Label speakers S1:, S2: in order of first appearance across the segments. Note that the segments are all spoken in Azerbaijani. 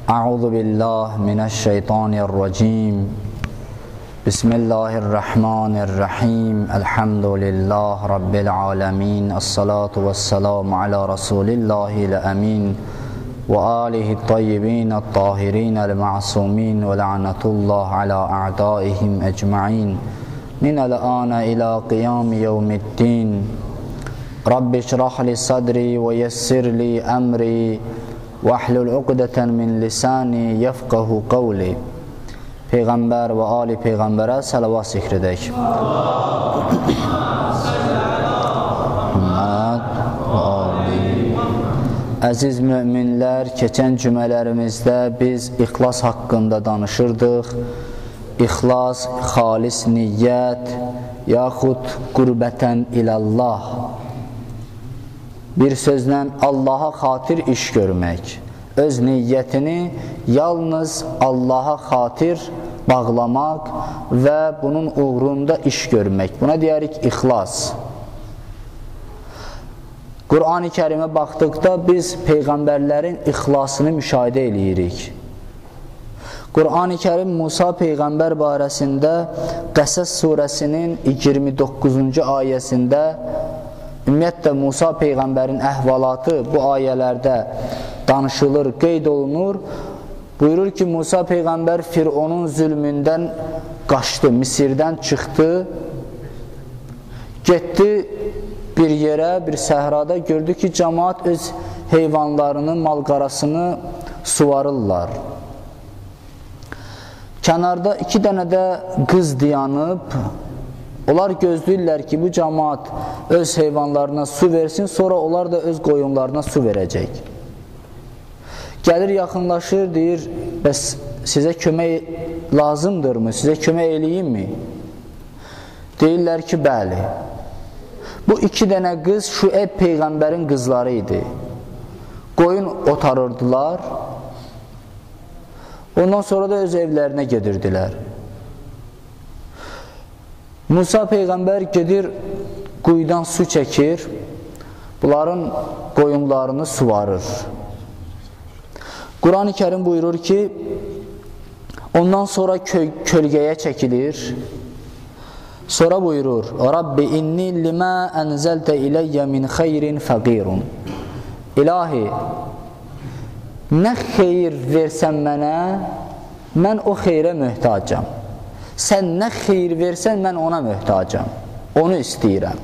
S1: A'udhu billah mineşşeytanirracim. Bismillahirrahmanirrahim. Elhamdülillah Rabbil alemin. Esselatu vesselamu ala Resulillahil emin. Ve alihi tayyibin at-tahirin el-ma'sumin ve la'netullah ala a'daihim ecma'in. Minel âne ila qiyâmi yevmiddin. Rabbi şrah li sadri ve yessir li emri. وَحْلُلْ عُقْدَةً مِنْ لِسَانِ يَفْقَهُ قَوْلِ Peyğəmbər və ali Peyğəmbərə salavat zikr edək. Əziz müminlər, keçən cümələrimizdə biz ixlas haqqında danışırdıq. İxlas, xalis niyyət, yaxud qurbətən ilallah. Bir sözlə Allaha xatir iş görmək, öz niyyətini yalnız Allaha xatir bağlamaq və bunun uğrunda iş görmək. Buna deyirik ixlas. Qur'an-ı Kərimə baxdıqda biz Peyğəmbərlərin ixlasını müşahidə edirik. Qur'an-ı Kərim Musa Peyğəmbər barəsində Qəsəs surəsinin 29-cu ayəsində ümumiyyətlə, Musa Peyğəmbərin əhvalatı bu ayələrdə danışılır, qeyd olunur. Buyurur ki, Musa Peyğəmbər Fironun zülmündən qaçdı, Misirdən çıxdı, getdi bir yerə, bir səhrada, gördü ki, cəmaat öz heyvanlarını, malqarasını suvarırlar. Kənarda iki dənə də qız dayanıb, onlar gözləyirlər ki, bu cəmaat öz heyvanlarına su versin, sonra onlar da öz qoyunlarına su verəcək. Gəlir, yaxınlaşır, deyir, bəs sizə kömək lazımdırmı, sizə kömək eləyimmi? Deyirlər ki, bəli. Bu iki dənə qız Şüeyb Peyğəmbərin qızları idi. Qoyun otarırdılar, ondan sonra da öz evlərinə gedirdilər. Musa Peyğəmbər gedir, quyudan su çəkir, bunların qoyunlarını suvarır. Qur'an-ı Kərim buyurur ki, ondan sonra kölgəyə çəkilir, sonra buyurur, Rabbi inni limə ənzəltə iləyyə min xeyrin fəqirun. İlahi, nə xeyir versən mənə, mən o xeyrə möhtacam. Sən nə xeyir versən, mən ona möhtacam. Onu istəyirəm.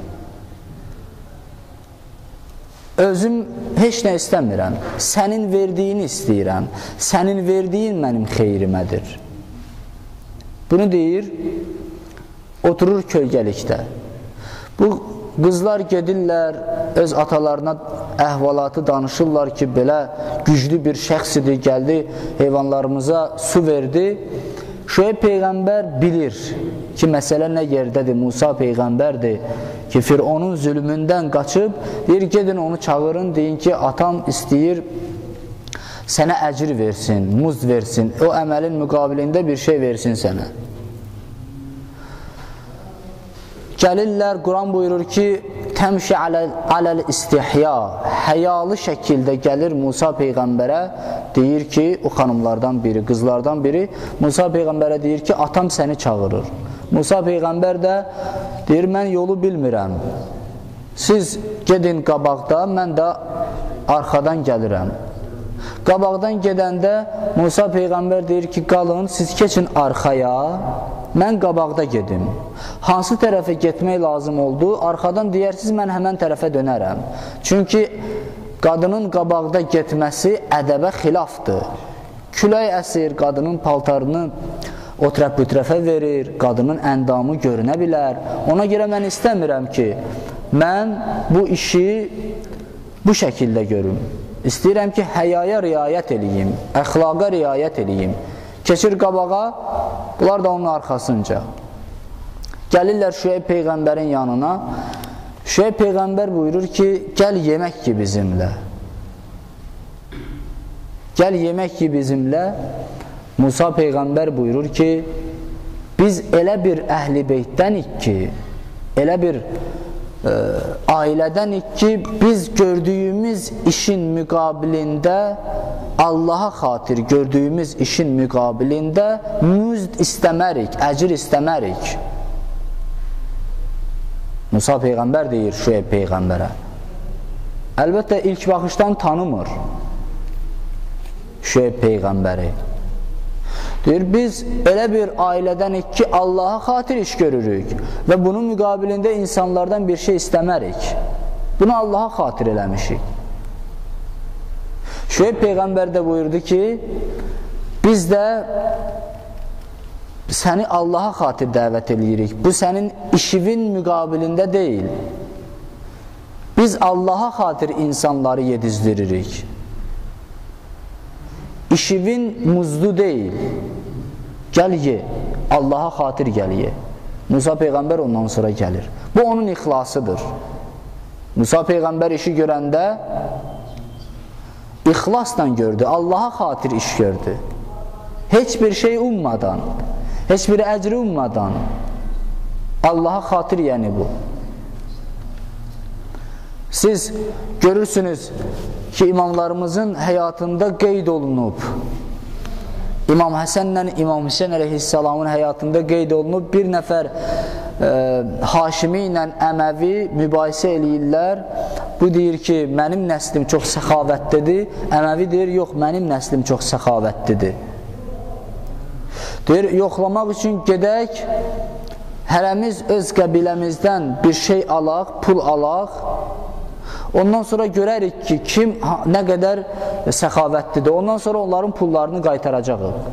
S1: Özüm heç nə istəmirəm. Sənin verdiyini istəyirəm. Sənin verdiyin mənim xeyrimədir. Bunu deyir, oturur kölgəlikdə. Bu qızlar gedirlər, öz atalarına əhvalatı danışırlar ki, belə güclü bir şəxs idi, gəldi, heyvanlarımıza su verdi. Şüeyb Peyğəmbər bilir ki, məsələ nə yerdədir, Musa Peyğəmbərdir ki, Fironun zülmündən qaçıb, deyir, gedin onu çağırın, deyin ki, atam istəyir, sənə əcr versin, muz versin, o əməlin müqabilində bir şey versin sənə. Gəlirlər, Quran buyurur ki, təmşi aləl istihya, həyalı şəkildə gəlir Musa Peyğəmbərə, deyir ki, o xanımlardan biri, qızlardan biri Musa Peyğəmbərə deyir ki, atam səni çağırır. Musa Peyğəmbər də deyir, mən yolu bilmirəm, siz gedin qabaqda, mən də arxadan gəlirəm. Qabaqdan gedəndə Musa Peyğəmbər deyir ki, qalın, siz keçin arxaya, mən qabaqda gedim. Hansı tərəfə getmək lazım oldu? Arxadan deyərsiniz, mən həmən tərəfə dönərəm. Çünki qadının qabaqda getməsi ədəbə xilafdır. Külək əsir, qadının paltarını o tərəf-bu-tərəfə verir, qadının əndamı görünə bilər. Ona görə mən istəmirəm ki, mən bu işi bu şəkildə görüm. İstəyirəm ki, həyaya riayət eləyim, əxlaqa riayət eləyim. Keçir qabağa, bunlar da onun arxasınca. Gəlirlər Şüeyb Peyğəmbərin yanına. Şüeyb Peyğəmbər buyurur ki, gəl yemək ki bizimlə. Gəl yemək ki bizimlə. Musa Peyğəmbər buyurur ki, biz elə bir əhl-i beytdənik ki, elə bir ailədənik ki, biz gördüyümüz işin müqabilində, Allaha xatir gördüyümüz işin müqabilində müzd istəmərik, əcr istəmərik. Musa Peyğəmbər deyir Şüeyb Peyğəmbərə. Əlbəttə, ilk baxışdan tanımır Şüeyb Peyğəmbəri. Deyir, biz elə bir ailədənik ki, Allaha xatir iş görürük və bunun müqabilində insanlardan bir şey istəmərik. Bunu Allaha xatir eləmişik. Şüeyb Peyğəmbər də buyurdu ki, biz də səni Allaha xatir dəvət edirik. Bu sənin işivin müqabilində deyil. Biz Allaha xatir insanları yedizdiririk. İşivin muzdu deyil. Gəl ye, Allaha xatir gəl ye. Musa Peyğəmbər ondan sonra gəlir. Bu onun ixlasıdır. Musa Peyğəmbər işi görəndə ixlasla gördü, Allaha xatir iş gördü. Heç bir şey ummadan, heç bir əcri ummadan. Allaha xatir yəni bu. Siz görürsünüz ki, imamlarımızın həyatında qeyd olunub. İmam Həsənlə İmam Hüseyn əleyhissalamın həyatında qeyd olunub. Bir nəfər Haşimi ilə Əməvi mübahisə eləyirlər. Bu deyir ki, mənim nəslim çox səxavətlidir. Əməvi deyir, yox, mənim nəslim çox səxavətlidir. Deyir, yoxlamaq üçün gedək, hərəmiz öz qəbiləmizdən bir şey alaq, pul alaq. Ondan sonra görərik ki, kim nə qədər səxavətlidir. Ondan sonra onların pullarını qaytaracaqıq.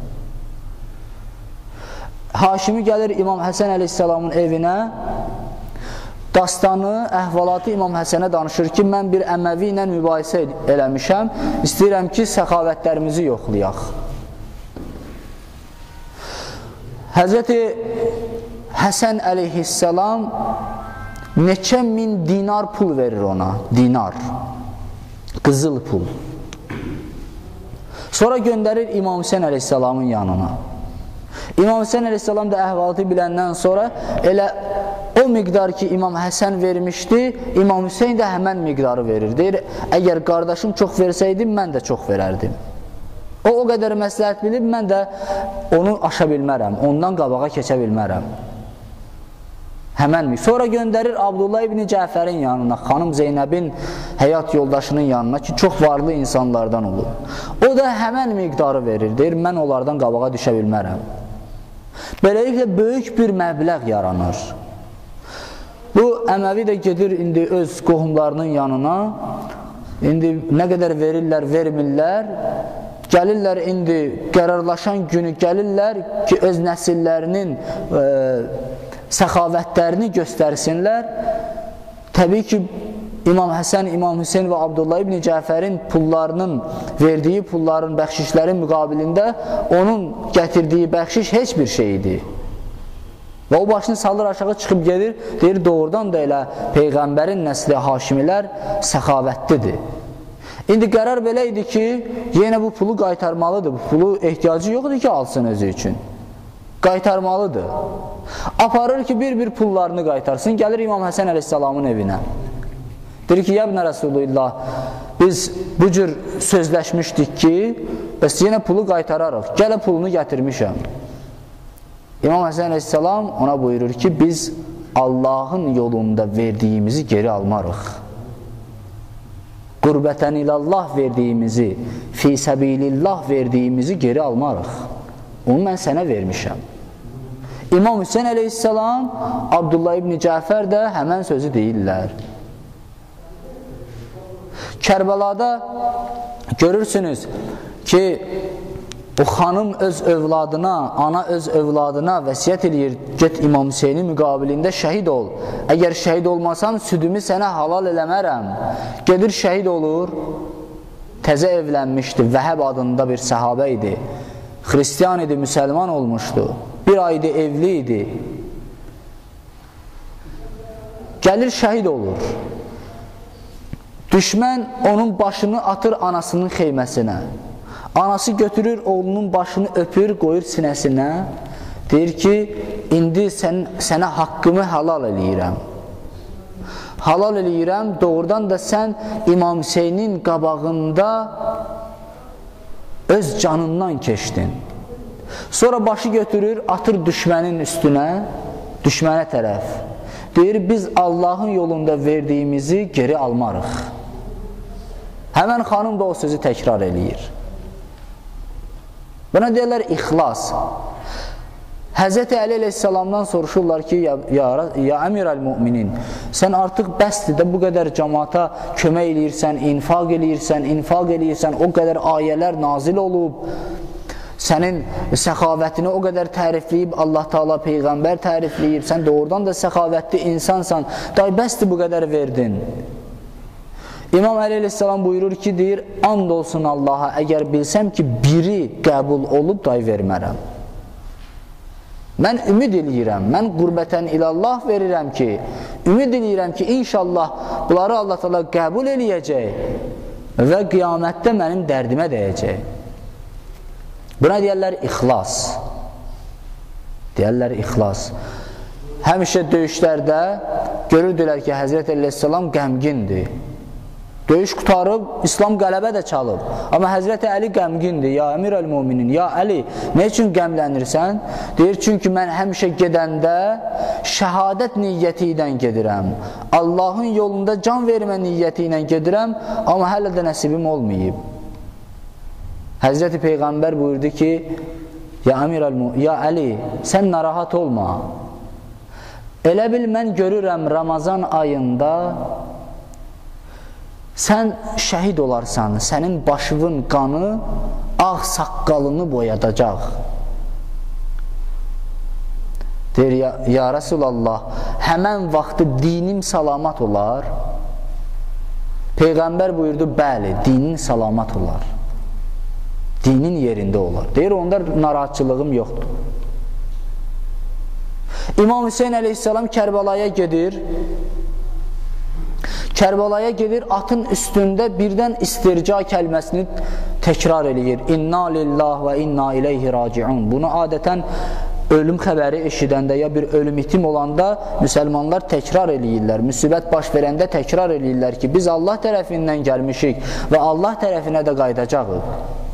S1: Haşimi gəlir İmam Həsən əleyhissalamın evinə. Dastanı, əhvalatı İmam Həsənə danışır ki, mən bir Əməvi ilə mübahisə eləmişəm. İstəyirəm ki, səxavətlərimizi yoxlayaq. Həzrəti Həsən əleyhissalam neçə min dinar pul verir ona, dinar, qızıl pul. Sonra göndərir İmam Hüseyn əleyhissalamın yanına. İmam Hüseyn əleyhissalam da əhvalatı biləndən sonra elə o miqdar ki, İmam Həsən vermişdi, İmam Hüseyn də həmən miqdarı verir. Deyir, əgər qardaşım çox versəydim, mən də çox verərdim. O qədər məsləhət bilib, mən də onu aşa bilmərəm, ondan qabağa keçə bilmərəm. Həmən mi? Sonra göndərir Abdullah ibn Cəfərin yanına, xanım Zeynəbin həyat yoldaşının yanına ki, çox varlı insanlardan olur. O da həmən miqdarı verir, deyir, mən onlardan qabağa düşə bilmərəm. Beləliklə, böyük bir məbləğ yaranır. Bu, Əməvi də gedir indi öz qohumlarının yanına, indi nə qədər verirlər, vermirlər, gəlirlər indi qərarlaşan günü gəlirlər ki, öz nəsillərinin səxavətlərini göstərsinlər. Təbii ki, İmam Həsən, İmam Hüseyn və Abdullah ibn Cəfərin pullarının, verdiyi pulların, bəxşişlərin müqabilində onun gətirdiyi bəxşiş heç bir şeydir. Və o başını salır aşağı çıxıb gedir, deyir, doğrudan da elə Peyğəmbərin nəsli Haşimilər səxavətlidir. İndi qərar belə idi ki, yenə bu pulu qaytarmalıdır. Bu pulu ehtiyacı yoxdur ki, alsın özü üçün. Qaytarmalıdır. Aparır ki, bir pullarını qaytarsın, gəlir İmam Həsən əleyhissalamın evinə. Deyir ki, yəbnə Rasulullah, biz bu cür sözləşmişdik ki, bəs yenə pulu qaytararıq, gələ pulunu gətirmişəm. İmam Həsən əleyhissalam ona buyurur ki, biz Allahın yolunda verdiyimizi geri almarıq. Qurbətən ilallah verdiyimizi, fi səbilillah verdiyimizi geri almarıq. Onu mən sənə vermişəm. İmam Hüseyn əleyhissalam, Abdullah ibn Cəfər də həmən sözü deyirlər. Kərbəlada görürsünüz ki, o xanım öz övladına, ana öz övladına vəsiyyət eləyir, get İmam Hüseynin müqabilində şəhid ol. Əgər şəhid olmasam, südümü sənə halal eləmərəm. Gedir şəhid olur, təzə evlənmişdi, Vəhəb adında bir səhabə idi. Xristiyan idi, müsəlman olmuşdu. Bir ayda evli idi. Gəlir şəhid olur. Düşmən onun başını atır anasının xeyməsinə. Anası götürür, oğlunun başını öpür, qoyur sinəsinə. Deyir ki, indi sənə haqqımı halal eləyirəm. halal eləyirəm, doğrudan da sən İmam Hüseynin qabağında öz canından keçdin. Sonra başı götürür, atır düşmənin üstünə, düşmənə tərəf. Deyir, biz Allahın yolunda verdiyimizi geri almarıq. Həmən xanım da o sözü təkrar eləyir. Buna deyirlər ixlas. Həzrəti Əli əleyhissalamdan soruşurlar ki, ya əmir əl-müminin, sən artıq bəsdir də bu qədər cəmaata kömək eləyirsən, infaq eləyirsən, o qədər ayələr nazil olub, sənin səxavətini o qədər tərifləyib, Allah Teala Peyğəmbər tərifləyib, sən doğrudan da səxavətli insansan, day bəsdir bu qədər verdin. İmam Əli əleyhissalam buyurur ki, deyir, and olsun Allaha, əgər bilsəm ki, biri qəbul olub, day vermərəm. Mən ümid eləyirəm, mən qurbətən ilallah verirəm ki, ümid eləyirəm ki, inşallah bunları Allah Teala qəbul eləyəcək və qiyamətdə mənim dərdimə dəyəcək. Buna deyərlər ixlas. Deyərlər ixlas. Həmişə döyüşlərdə görürdülər ki, Həzrət Əleyhisselam qəmgindir. Döyüş qutarıb, İslam qələbə də çalıb. Amma Həzrəti Əli qəmgindir. Ya əmir əl-müminin, ya Əli, nə üçün qəmlənirsən? Deyir, çünki mən həmişə gedəndə şəhadət niyyəti ilə gedirəm. Allahın yolunda can vermə niyyəti ilə gedirəm, amma hələ də nəsibim olmayıb. Həzrəti Peyğəmbər buyurdu ki, ya Əli, sən narahat olma. Elə bil mən görürəm Ramazan ayında sən şəhid olarsan, sənin başının qanı ağ saqqalını boyadacaq. Deyir, ya Rasulallah, həmən vaxtı dinim salamat olar. Peyğəmbər buyurdu, bəli, dinin salamat olar. Dinin yerində olar. Deyir, onda narahatçılığım yoxdur. İmam Hüseyin əleyhissalam Kərbalaya gedir. Kərbalaya gedir, atın üstündə birdən istirca kəlməsini təkrar eləyir. İnna lillah və inna ileyhi raciun. Bunu adətən ölüm xəbəri eşidəndə ya bir ölüm itim olanda müsəlmanlar təkrar eləyirlər. Müsibət baş verəndə təkrar eləyirlər ki, biz Allah tərəfindən gəlmişik və Allah tərəfinə də qayıdacağıq.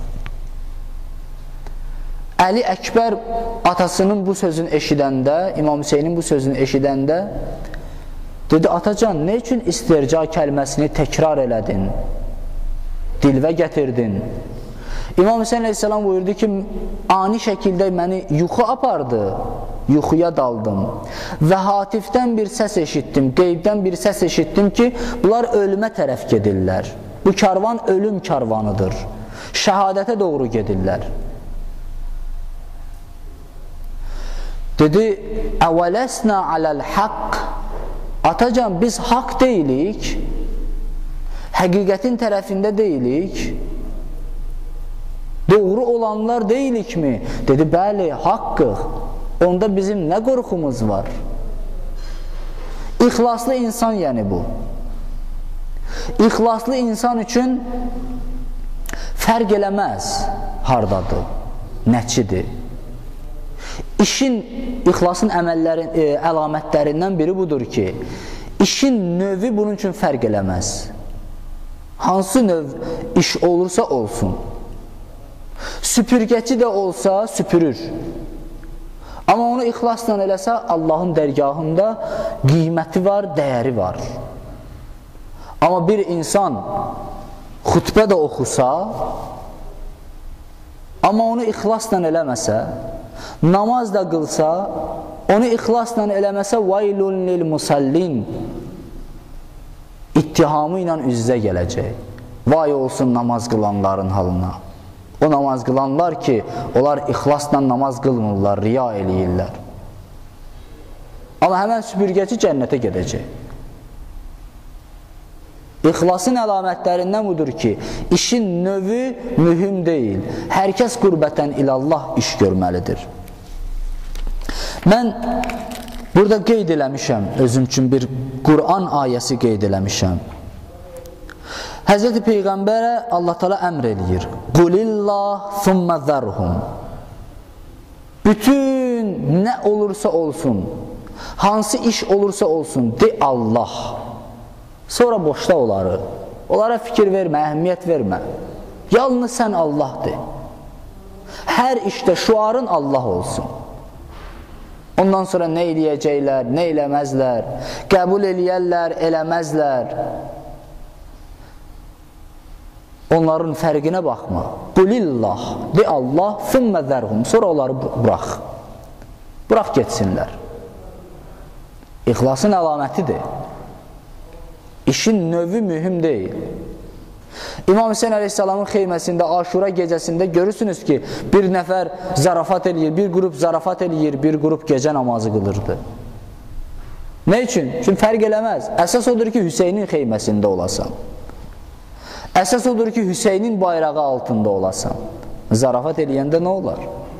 S1: Əli Əkbər atasının bu sözünü eşidəndə, İmam Hüseynin bu sözünü eşidəndə dedi, atacan, nə üçün istirca kəlməsini təkrar elədin? Dilvə gətirdin. İmam Hüseyin əleyhissalam buyurdu ki, ani şəkildə məni yuxu apardı, yuxuya daldım və hatifdən bir səs eşitdim, qeybdən bir səs eşitdim ki, bunlar ölümə tərəf gedirlər. Bu karvan ölüm karvanıdır. Şəhadətə doğru gedirlər. Dedi, əvələsnə aləl haqq. Atacan, biz haqq deyilik, həqiqətin tərəfində deyilik, doğru olanlar deyilikmi? Dedi, bəli, haqqıq. Onda bizim nə qorxumuz var? İxlaslı insan yəni bu. İxlaslı insan üçün fərq eləməz hardadır, nəçidir. İşin, ixlasın əlamətlərindən biri budur ki, işin növü bunun üçün fərq eləməz. Hansı növ iş olursa olsun. Süpürgəçi də olsa süpürür. Amma onu ixlasla eləsə, Allahın dərgahında qiyməti var, dəyəri var. Amma bir insan xutbə də oxusa, amma onu ixlasla eləməsə, namaz da qılsa, onu ixlasla eləməsə, vaylun lil musallin ittihamı ilə üz-üzə gələcək. Vay olsun namaz qılanların halına. O namaz qılanlar ki, onlar ixlasla namaz qılmırlar, riya eləyirlər. Amma həmən süpürgəçi cənnətə gedəcək. İxlasın əlamətlərindən budur ki, işin növü mühüm deyil. Hər kəs qurbətən ilallah iş görməlidir. Mən burada qeyd eləmişəm, özüm üçün bir Qur'an ayəsi qeyd eləmişəm. Həzrəti Peyğəmbərə Allah Teala əmr eləyir. Qulillah thumma zərhum. Bütün nə olursa olsun, hansı iş olursa olsun, de Allah. Sonra boşda onları. Onlara fikir vermə, əhəmiyyət vermə. Yalnız sən Allahdır. Hər işdə şuarın Allah olsun. Ondan sonra nə eləyəcəklər, nə eləməzlər, qəbul eləyərlər, eləməzlər. Onların fərqinə baxma. Qulillah, de Allah, thumma zərhum, sonra onları burax. Burax getsinlər. İxlasın əlamətidir. İşin növü mühüm deyil. İmam Hüseyin Aleyhisselamın xeyməsində, Aşura gecəsində görürsünüz ki, bir nəfər zarafat eləyir, bir qrup zarafat eləyir, bir qrup gecə namazı qılırdı. Nə üçün? Çünki fərq eləməz. Əsas odur ki, Hüseynin xeyməsində olasan. Əsas odur ki, Hüseynin bayrağı altında olasan. Zarafat eləyəndə nə olar?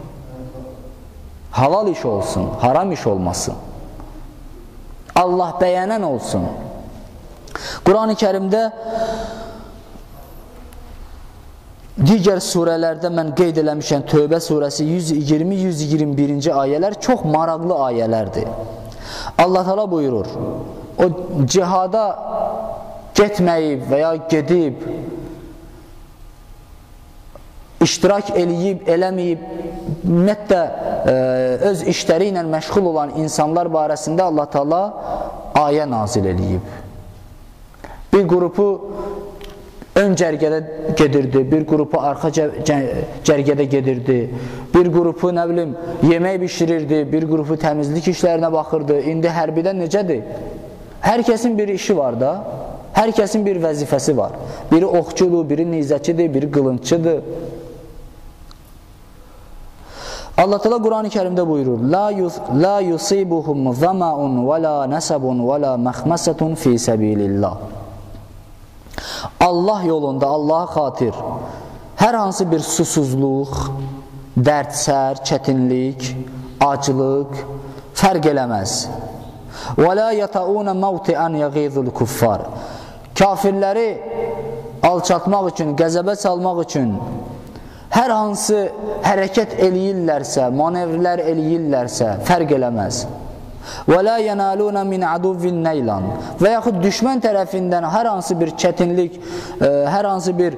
S1: Halal iş olsun, haram iş olmasın. Allah bəyənən olsun. Quran-ı Kərimdə digər surələrdə mən qeyd eləmişəm, Tövbə surəsi 120-121-ci ayələr çox maraqlı ayələrdir. Allah Teala buyurur, o cihada getməyib və ya gedib, iştirak eləyib, eləməyib, ümumiyyətlə öz işləri ilə məşğul olan insanlar barəsində Allah Teala ayə nazil eləyib. Bir qrupu ön cərgədə gedirdi, bir qrupu arxa cərgədə gedirdi, bir qrupu, nə bilim, yemək bişirirdi, bir qrupu təmizlik işlərinə baxırdı. İndi hərbidə necədir? Hər kəsin bir işi var da, hər kəsin bir vəzifəsi var. Biri oxçudur, biri nizəçidir, biri qılınçıdır. Allah Teala Quran-ı Kərimdə buyurur: La yusibuhum zama'un və la nasabun və la məxməsətun fi səbilillah. Allah yolunda, Allaha xatir hər hansı bir susuzluq, dərdsər, çətinlik, aclıq fərq eləməz. Və la yata'una mawti'an yaghizul kuffar. Kafirləri alçatmaq üçün, qəzəbə salmaq üçün hər hansı hərəkət eləyirlərsə, manevrlər eləyirlərsə fərq eləməz. Və la yanaluna min aduvvin neylan. Və yaxud düşmən tərəfindən hər hansı bir çətinlik, hər hansı bir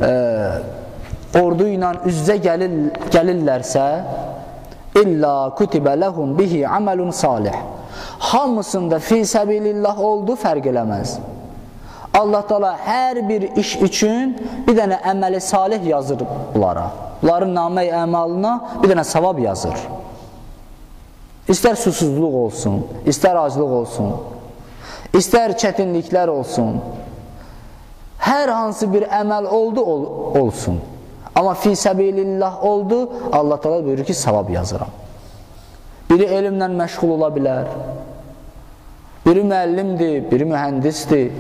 S1: ordu ilə üz-üzə gəlirlərsə, illa kutibə ləhum bihi amalun salih. Hamısında fi səbilillah oldu, fərq eləməz. Allah Teala hər bir iş üçün bir dənə əməli salih yazır bunlara. Bunların namə-i əmalına bir dənə savab yazır. İstər susuzluq olsun, istər aclıq olsun, istər çətinliklər olsun, hər hansı bir əməl oldu, olsun. Amma fi səbilillah oldu, Allah Teala buyurur ki, savab yazıram. Biri elmlə məşğul ola bilər, biri müəllimdir, biri mühəndisdir,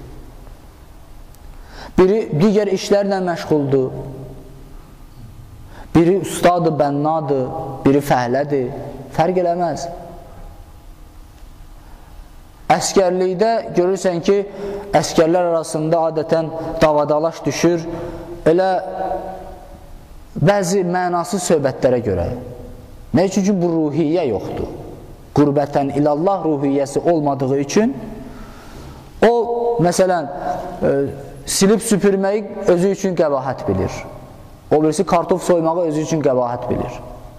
S1: biri digər işlərlə məşğuldur, biri ustadır, bənnadır, biri fəhlədir. Fərq eləməz. Əskərlikdə görürsən ki, əskərlər arasında adətən davadalaş düşür, elə bəzi mənasız söhbətlərə görə. Nə üçün ki, bu ruhiyyə yoxdur. Qurbətən ilallah ruhiyyəsi olmadığı üçün, o, məsələn, silib süpürməyi özü üçün qəbahət bilir. O birisi kartof soymağı özü üçün qəbahət bilir.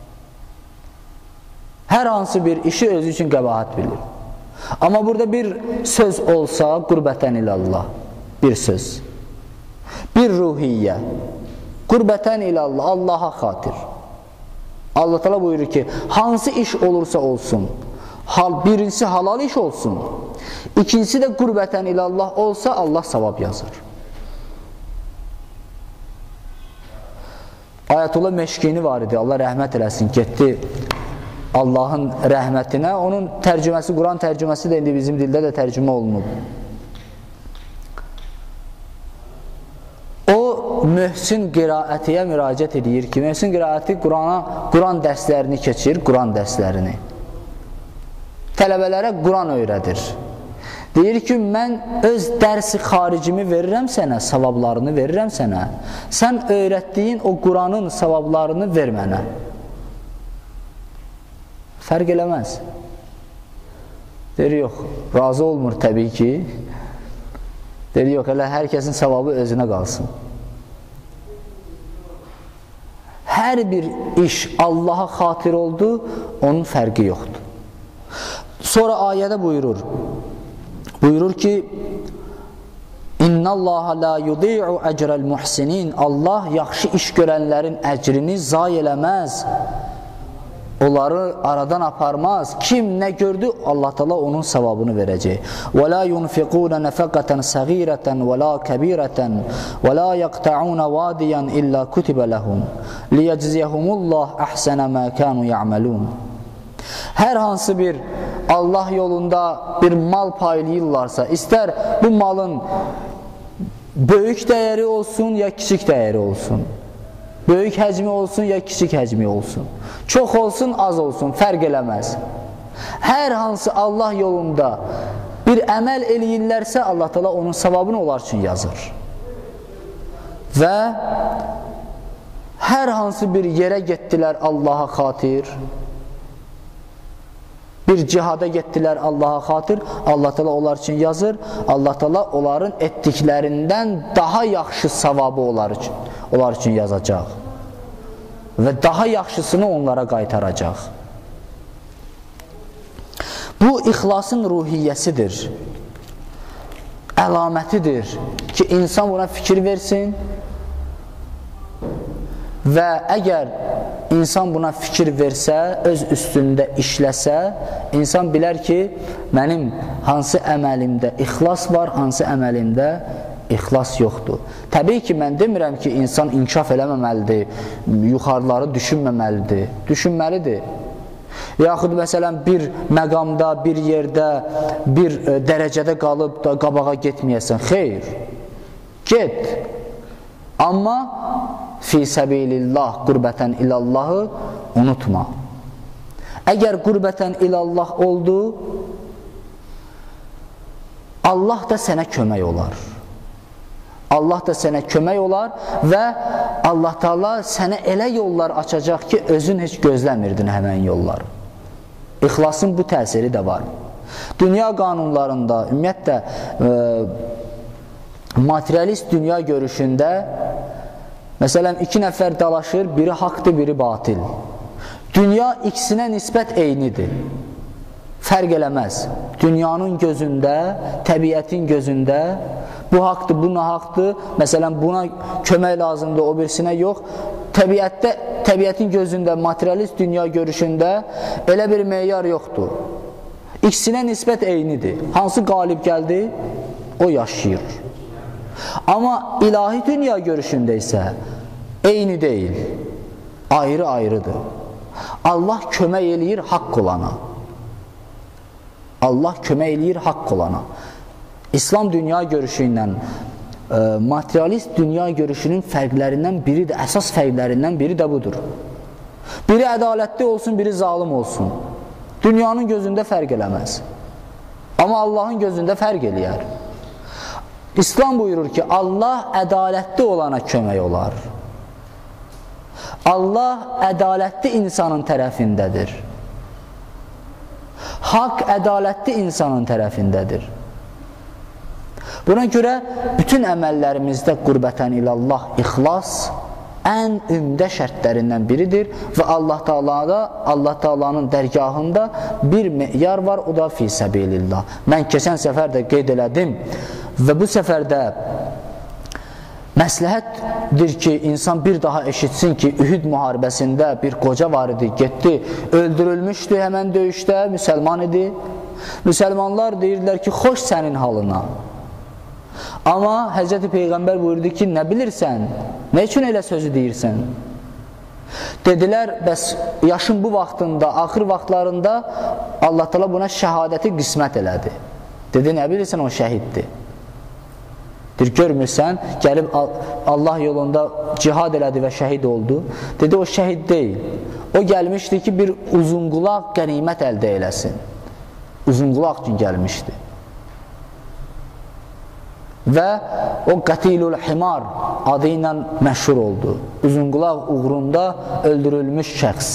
S1: Hər hansı bir işi özü üçün qəbahət bilir. Amma burada bir söz olsa, qurbətən ilallah, bir söz, bir ruhiyyə, qurbətən ilallah, Allaha xatir. Allah Teala buyurur ki, hansı iş olursa olsun, birincisi halal iş olsun, ikincisi də qurbətən ilallah olsa, Allah savab yazır. Ayətullah Meşkini var idi, Allah rəhmət eləsin, getdi Allahın rəhmətinə. Onun tərcüməsi, Quran tərcüməsi də indi bizim dildə də tərcümə olunub. O, Möhsin qiraətiyə müraciət edir ki, Möhsin qiraəti Quran dərslərini keçir, Quran dərslərini. Tələbələrə Quran öyrədir. Deyir ki, mən öz dərsi xaricimi verirəm sənə, savablarını verirəm sənə. Sən öyrətdiyin o Quranın savablarını ver mənə. Fərq eləməz. Deyir, yox, razı olmur təbii ki. Dedi, yox, elə hər kəsin savabı özünə qalsın. Hər bir iş Allaha xatir oldu, onun fərqi yoxdur. Sonra ayədə buyurur ki, İnna Allaha la yudi'u ecrel muhsinin. Allah yaxşı iş görənlərin əcrini zayi eləməz. Onları aradan aparmaz. Kim nə gördü, Allah Teala onun savabını verəcək. Və la yunfiquna nafaqatan saghiratan və la kabiratan və la yaqta'una wadiyan illa kutiba lahum liyecziyahumullah ahsana ma kanu ya'malun. Hər hansı bir Allah yolunda bir mal paylayırlarsa, istər bu malın böyük dəyəri olsun ya kiçik dəyəri olsun, böyük həcmi olsun ya kiçik həcmi olsun, çox olsun, az olsun, fərq eləməz. Hər hansı Allah yolunda bir əməl eləyirlərsə, Allah Teala onun savabını onlar üçün yazır. Və hər hansı bir yerə getdilər Allaha xatir, bir cihada getdilər Allaha xatir, Allah Teala onlar üçün yazır. Allah Teala onların etdiklərindən daha yaxşı savabı onlar üçün yazacaq. Və daha yaxşısını onlara qaytaracaq. Bu, ixlasın ruhiyyəsidir, əlamətidir ki, insan buna fikir versin və əgər insan buna fikir versə, öz üstündə işləsə, insan bilər ki, mənim hansı əməlimdə ixlas var, hansı əməlimdə ixlas yoxdur. Təbii ki, mən demirəm ki, insan inkişaf eləməməlidir, yuxarıları düşünməməlidir, düşünməlidir. Yaxud məsələn, bir məqamda, bir yerdə, bir dərəcədə qalıb da qabağa getməyəsən. Xeyr, get. Amma fi səbilillah, qurbətən ilallahı unutma. Əgər qurbətən ilallah oldu, Allah da sənə kömək olar. Allah da sənə kömək olar və Allah Teala sənə elə yollar açacaq ki, özün heç gözləmirdin həmən yollar. İxlasın bu təsiri də var. Dünya qanunlarında, ümumiyyətlə, materialist dünya görüşündə, məsələn, iki nəfər dalaşır, biri haqdır, biri batil. Dünya ikisinə nisbət eynidir. Fərq eləməz. Dünyanın gözündə, təbiətin gözündə, bu haqdır, bu nahaqdır, məsələn, buna kömək lazımdır, o birisinə yox. Təbiətin gözündə, materialist dünya görüşündə elə bir meyar yoxdur. İkisinə nisbət eynidir. Hansı qalib gəldi, o yaşayır. Amma ilahi dünya görüşündə isə eyni deyil, ayrı-ayrıdır. Allah kömək eləyir haqq olana. Allah kömək eləyir haqq olana. İslam dünya görüşü ilə materialist dünya görüşünün fərqlərindən biri də, əsas fərqlərindən biri də budur. Biri ədalətli olsun, biri zalim olsun. Dünyanın gözündə fərq eləməz. Amma Allahın gözündə fərq eləyər. İslam buyurur ki, Allah ədalətli olana kömək olar. Allah ədalətli insanın tərəfindədir. Haqq ədalətli insanın tərəfindədir. Buna görə bütün əməllərimizdə qurbətən ilallah, ixlas ən ümdə şərtlərindən biridir və Allah Taala'nın dərgahında bir meyar var, o da fi səbilillah. Mən keçən səfər də qeyd elədim və bu səfərdə məsləhətdir ki, insan bir daha eşitsin ki, Ühud müharibəsində bir qoca var idi, getdi, öldürülmüşdü həmən döyüşdə, müsəlman idi. Müsəlmanlar deyirlər ki, xoş sənin halına. Amma Həzrəti Peyğəmbər buyurdu ki, nə bilirsən, nə üçün elə sözü deyirsən? Dedilər, bəs yaşın bu vaxtında, axır vaxtlarında Allah Teala buna şəhadəti qismət elədi. Dedi, nə bilirsən, o şəhiddir. Görmürsən, gəlib Allah yolunda cihad elədi və şəhid oldu. Dedi, o şəhid deyil. O gəlmişdi ki, bir uzunqulaq qənimət əldə eləsin. Uzunqulaq üçün gəlmişdi. Və o Qatilul Himar adı ilə məşhur oldu. Uzunqulaq uğrunda öldürülmüş şəxs.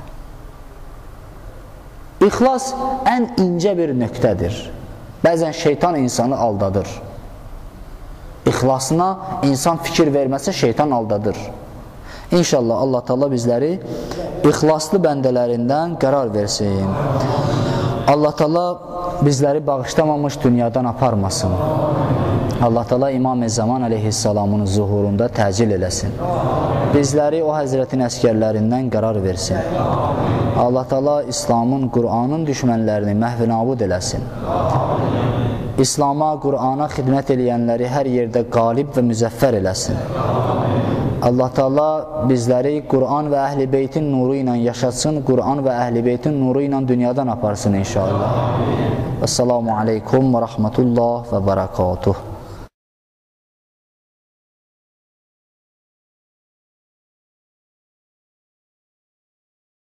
S1: İxlas ən incə bir nöqtədir. Bəzən şeytan insanı aldadır. İxlasına insan fikir verməsə şeytan aldadır. İnşallah Allah Teala bizləri ixlaslı bəndələrindən qərar versin. Allah Teala bizləri bağışlamamış dünyadan aparmasın. Allah Teala İmam-ı Zaman əleyhissalamın zuhurunda təcil eləsin. Bizləri o həzrətin əskərlərindən qərar versin. Allah Teala İslamın, Qur'anın düşmənlərini məhv-i-nabud eləsin. İslama, Qur'ana xidmət eləyənləri hər yerdə qalib və müzəffər eləsin. Allah Teala bizləri Qur'an və Əhl-i Beytin nuru ilə yaşatsın, Qur'an və Əhl-i Beytin nuru ilə dünyadan aparsın inşallah. Esselamu aleykum və rahmetullah və barakatuh.